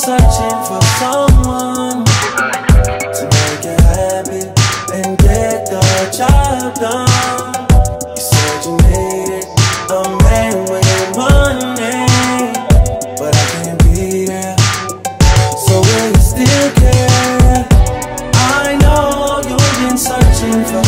searching for someone to make it happy and get the job done.